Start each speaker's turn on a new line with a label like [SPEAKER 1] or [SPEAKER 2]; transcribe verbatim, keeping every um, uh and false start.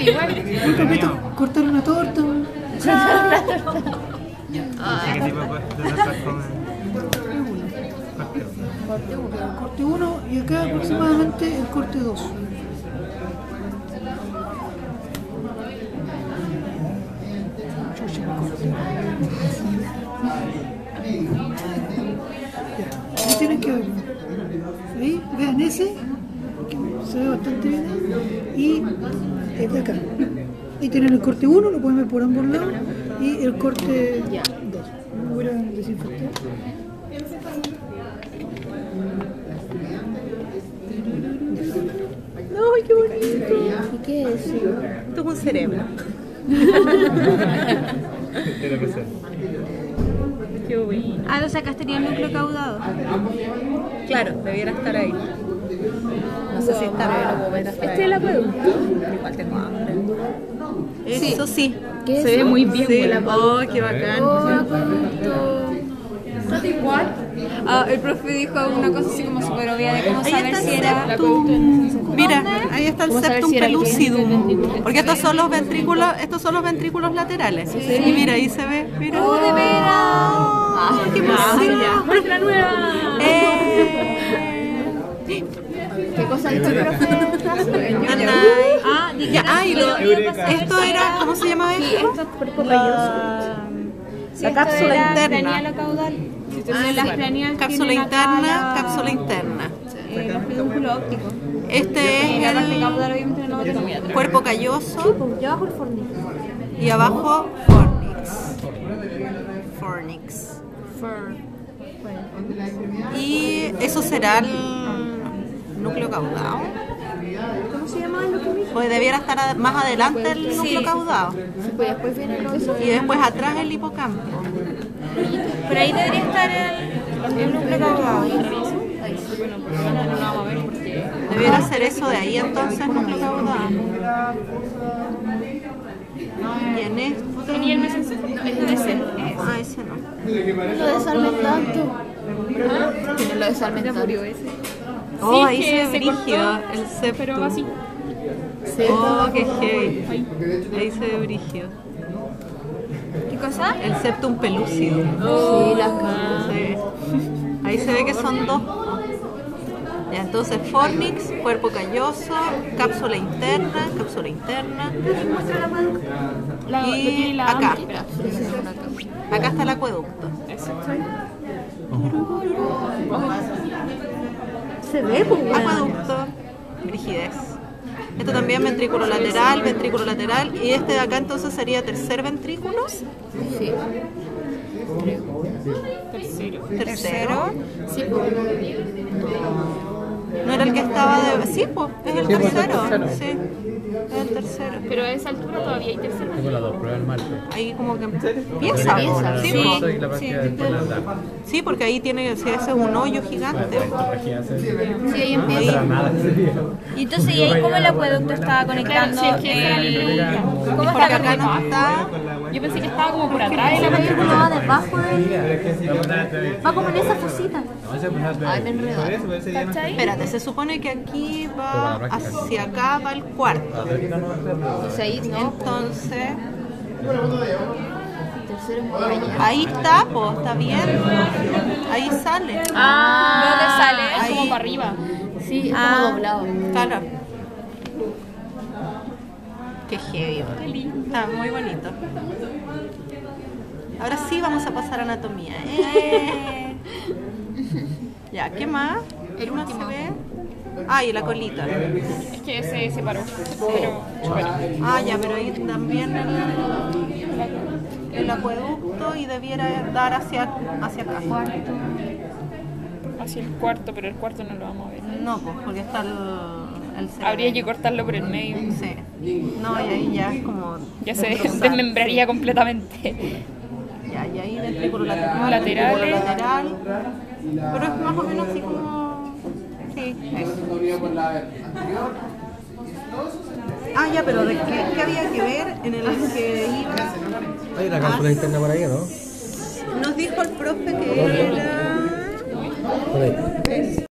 [SPEAKER 1] igual.
[SPEAKER 2] Un papito, cortar una torta.
[SPEAKER 3] ¿Qué tipo de tortas comen?
[SPEAKER 1] Corte uno.
[SPEAKER 2] El corte uno y acá aproximadamente el corte dos. Ya, ahí tienen que ver. Ahí, vean ese, que se ve bastante bien. Y el de acá. Ahí tienen el corte uno, lo pueden ver por ambos lados. Y el corte dos. Voy a desinfectar.
[SPEAKER 1] ¡Ay, qué bonito! ¿Y qué es eso?
[SPEAKER 4] Esto es un cerebro.
[SPEAKER 3] Tiene que ser.
[SPEAKER 4] Qué bueno.
[SPEAKER 1] Ah, lo sacaste en el núcleo caudado.
[SPEAKER 4] Claro, debiera estar ahí. No sé si está bien.
[SPEAKER 1] Este es el acueducto.
[SPEAKER 4] Igual tengo hambre. Eso sí.
[SPEAKER 1] ¿Qué
[SPEAKER 4] Se
[SPEAKER 1] es
[SPEAKER 4] ve
[SPEAKER 1] eso?
[SPEAKER 4] muy bien.
[SPEAKER 1] Sí.
[SPEAKER 4] El acueducto. Oh, qué bacán.
[SPEAKER 1] Oh, acueducto.
[SPEAKER 5] ¿Está igual?
[SPEAKER 1] Ah, el profe dijo una cosa así como súper obvia de cómo
[SPEAKER 4] Ahí
[SPEAKER 1] saber
[SPEAKER 4] está el
[SPEAKER 1] si era...
[SPEAKER 4] septum. Mira, ahí está el
[SPEAKER 1] ¿Cómo saber
[SPEAKER 4] septum
[SPEAKER 1] si era el
[SPEAKER 4] pellucidum. Porque estos son los ventrículos, estos son los ventrículos laterales. Y mira, ahí se ve. Mira.
[SPEAKER 1] ¡Oh, de veras!
[SPEAKER 4] ¡Ah, qué emoción!
[SPEAKER 5] ¡Nuestra nueva!
[SPEAKER 4] Eh.
[SPEAKER 1] ¿Qué cosa dijo el profe?
[SPEAKER 4] Anay.
[SPEAKER 1] Ah, di que
[SPEAKER 4] Ya,
[SPEAKER 1] era-
[SPEAKER 4] ay, lo- esto era, ¿cómo se llama
[SPEAKER 1] Sí,
[SPEAKER 4] esto?
[SPEAKER 1] esto es cuerpo
[SPEAKER 4] La,
[SPEAKER 1] Sí,
[SPEAKER 4] la
[SPEAKER 1] esto
[SPEAKER 4] cápsula
[SPEAKER 1] era
[SPEAKER 4] interna.
[SPEAKER 1] craneal caudal.
[SPEAKER 4] Ah,
[SPEAKER 1] las
[SPEAKER 4] sí.
[SPEAKER 1] craneal
[SPEAKER 4] Cápsula
[SPEAKER 1] tienen acá
[SPEAKER 4] interna,
[SPEAKER 1] la-
[SPEAKER 4] cápsula interna.
[SPEAKER 1] Eh, los pedúnculos ópticos.
[SPEAKER 4] Este
[SPEAKER 1] La parte
[SPEAKER 4] es
[SPEAKER 1] caudal obviamente no lo tengo.
[SPEAKER 4] el cuerpo calloso
[SPEAKER 1] pues, yo bajo el fornix.
[SPEAKER 4] y abajo fornix. Fornix. Y eso será el núcleo caudado.
[SPEAKER 1] ¿Cómo se llama lo que me dijo?
[SPEAKER 4] Pues debiera estar a- más adelante el núcleo
[SPEAKER 1] Sí.
[SPEAKER 4] caudado.
[SPEAKER 1] Sí, pues después viene lo eso.
[SPEAKER 4] Y después atrás el hipocampo.
[SPEAKER 1] Pero ahí debería estar el, el núcleo caudado. Ahí sí.
[SPEAKER 5] Bueno, por lo menos no lo vamos a ver porque...
[SPEAKER 4] Debiera ser eso de ahí entonces núcleo caudado. Y en este...
[SPEAKER 5] ¿Tenía el mesencefalo? No, este debe ser.
[SPEAKER 4] Ah, ese no.
[SPEAKER 1] Lo desarmen tanto. Tiene lo desarmen tanto.
[SPEAKER 5] ese.
[SPEAKER 4] Oh,
[SPEAKER 5] Sí,
[SPEAKER 4] ahí
[SPEAKER 5] que
[SPEAKER 4] se ve
[SPEAKER 5] se
[SPEAKER 4] brígido
[SPEAKER 5] cortó,
[SPEAKER 4] el septum.
[SPEAKER 5] pero así.
[SPEAKER 4] Oh, qué heavy. Ahí se ve brígido.
[SPEAKER 1] ¿Qué cosa?
[SPEAKER 4] El septum pelúcido.
[SPEAKER 1] Sí, las caras.
[SPEAKER 4] Sí. Ahí se ve que son dos. Ya, entonces fornix, cuerpo calloso, cápsula interna, cápsula interna.
[SPEAKER 5] La, lo
[SPEAKER 4] Y
[SPEAKER 5] tiene la
[SPEAKER 4] acá.
[SPEAKER 5] espera.
[SPEAKER 4] Acá está el acueducto.
[SPEAKER 5] Eso.
[SPEAKER 1] Se ve, pues.
[SPEAKER 4] Acueducto, rigidez. Esto también ventrículo lateral, ventrículo lateral. Y este de acá entonces sería tercer ventrículo.
[SPEAKER 1] Sí.
[SPEAKER 5] Tercero.
[SPEAKER 4] Tercero.
[SPEAKER 1] Sí, pues.
[SPEAKER 4] No era el que estaba de... Sí, pues, es el
[SPEAKER 3] Sí, pues,
[SPEAKER 4] tercero.
[SPEAKER 3] el tercero.
[SPEAKER 4] Sí, es el tercero.
[SPEAKER 5] Pero a esa altura todavía hay tercero.
[SPEAKER 3] Tengo las dos pruebas mal.
[SPEAKER 4] Ahí como que empieza.
[SPEAKER 1] Empieza,
[SPEAKER 4] Sí,
[SPEAKER 1] sí.
[SPEAKER 4] po.
[SPEAKER 3] Y la partida después la da.
[SPEAKER 4] Sí, porque ahí tiene, sí, ese es un hoyo gigante.
[SPEAKER 1] Sí, ahí empieza.
[SPEAKER 3] Nada.
[SPEAKER 1] Y entonces, ¿y ahí cómo el acueducto estaba conectando?
[SPEAKER 5] Claro, sí, es que
[SPEAKER 1] el... ¿Cómo
[SPEAKER 4] Porque
[SPEAKER 1] está
[SPEAKER 4] acá no
[SPEAKER 1] conectado?
[SPEAKER 4] está.
[SPEAKER 5] Yo pensé que estaba como por atrás de la
[SPEAKER 1] El
[SPEAKER 5] película.
[SPEAKER 1] vehículo va debajo de él. Va como en esa fosita. Ay, me enredaron.
[SPEAKER 5] ¿Cachai?
[SPEAKER 4] Espérate, se supone que aquí va hacia acá, va el cuarto.
[SPEAKER 1] Pues ahí, ¿no?
[SPEAKER 4] Entonces,
[SPEAKER 1] Tercero es muy allá.
[SPEAKER 4] ahí está, pues, está bien. Ahí sale.
[SPEAKER 5] Ah, ¿dónde sale? Es
[SPEAKER 4] ahí.
[SPEAKER 5] como para arriba.
[SPEAKER 1] Sí, es
[SPEAKER 4] Ah.
[SPEAKER 1] como doblado.
[SPEAKER 4] Claro. Qué heavy.
[SPEAKER 5] Qué lindo.
[SPEAKER 4] Está muy bonito. Ahora sí vamos a pasar a anatomía. ¡Eh! Ya, ¿qué más?
[SPEAKER 1] El
[SPEAKER 4] ¿Qué más
[SPEAKER 1] último.
[SPEAKER 4] se ve? Ah, y la colita.
[SPEAKER 5] Es que se separó. Pero, bueno.
[SPEAKER 4] Ah, ya, pero ahí también el, el acueducto y debiera dar hacia, hacia acá.
[SPEAKER 5] Hacia el cuarto, pero el cuarto no lo vamos a ver.
[SPEAKER 4] No, pues, porque está el, el cerebro.
[SPEAKER 5] Habría que cortarlo por el medio.
[SPEAKER 4] Sí. No, y ahí ya es como...
[SPEAKER 5] Ya se
[SPEAKER 4] destrozar.
[SPEAKER 5] desmembraría completamente.
[SPEAKER 4] Ya, y ahí ventrículo lateral,
[SPEAKER 5] Laterales.
[SPEAKER 4] ventrículo lateral. Pero es más o menos así como... Sí, eso. Ah, ya, pero ¿de qué, qué había que ver en el que iba?
[SPEAKER 3] Hay una cápsula interna por ahí, ¿no?
[SPEAKER 4] Nos dijo el profe que era...
[SPEAKER 3] Por ahí.